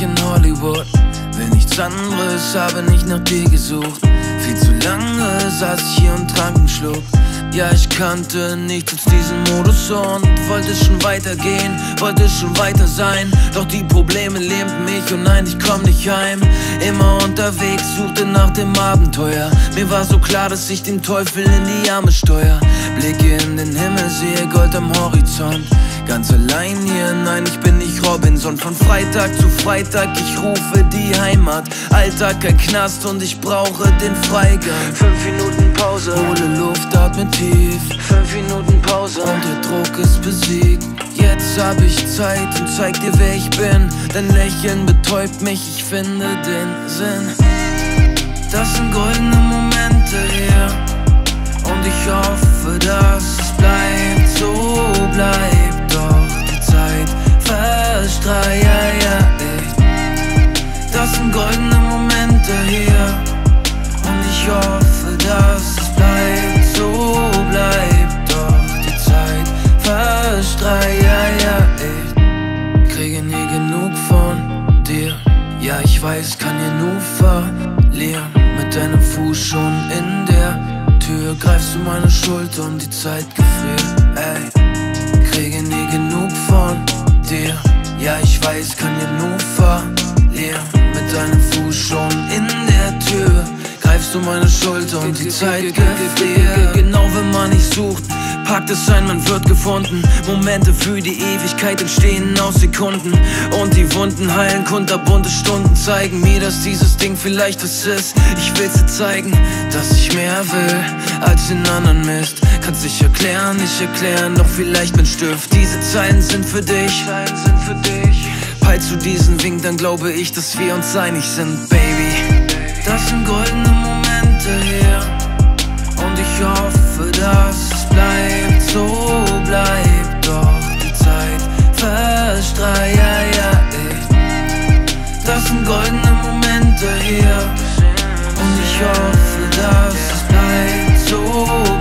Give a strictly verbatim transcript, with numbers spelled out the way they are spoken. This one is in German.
in Hollywood. Will nichts anderes, habe nicht nach dir gesucht. Viel zu lange saß ich hier und trank einen Schluck. Ja, ich kannte nichts als diesen Modus und wollte schon weitergehen, wollte schon weiter sein. Doch die Probleme lähmten mich und nein, ich komm nicht heim. Immer unterwegs, suchte nach dem Abenteuer. Mir war so klar, dass ich dem Teufel in die Arme steuer. Blicke in den Himmel, sehe Gold am Horizont. Ganz allein hier, nein, ich bin nicht Robinson. Von Freitag zu Freitag, ich rufe die Heimat. Alltag kein Knast und ich brauche den Freigang. Fünf Minuten Pause, hole Luft, atme tief. Fünf Minuten Pause und der Druck ist besiegt. Jetzt hab ich Zeit und zeig dir, wer ich bin. Dein Lächeln betäubt mich, ich finde den Sinn. Das sind goldene Momente hier und ich hoffe, dass es bleibt, so bleibt. Doch die Zeit verstreicht, ja, ja, echt. Das sind goldene Momente hier und ich hoffe, dass es bleibt, so bleibt. Doch die Zeit verstreicht, ja, ja, echt. Kriege nie genug von dir. Ja, ich weiß, kann hier nur verlieren. Mit deinem Fuß schon in der Tür greifst du meine Schulter und die Zeit gefriert, ey. Kriege nie genug von dir. Ja, ich weiß, kann hier nur verlieren. Mit deinem Fuß schon in der Tür greifst du meine Schulter und die Zeit gefriert. Genau wenn man nicht sucht, packt es ein, man wird gefunden. Momente für die Ewigkeit entstehen aus Sekunden. Und die Wunden heilen, kunterbunte Stunden zeigen mir, dass dieses Ding vielleicht was ist. Ich will's dir zeigen, dass ich mehr will als den anderen Mist. Kannst dich erklären, nicht erklären, doch vielleicht mit Stift. Diese Zeilen sind für dich, Zeilen sind für dich. Peilst du diesen Wink, dann glaube ich, dass wir uns einig sind, Baby. Das sind goldene Momente hier und ich hoffe, dass es bleibt, so bleibt. Doch die Zeit verstreicht, ja, ja, echt. Das sind goldene Momente hier und ich hoffe, dass es bleibt, so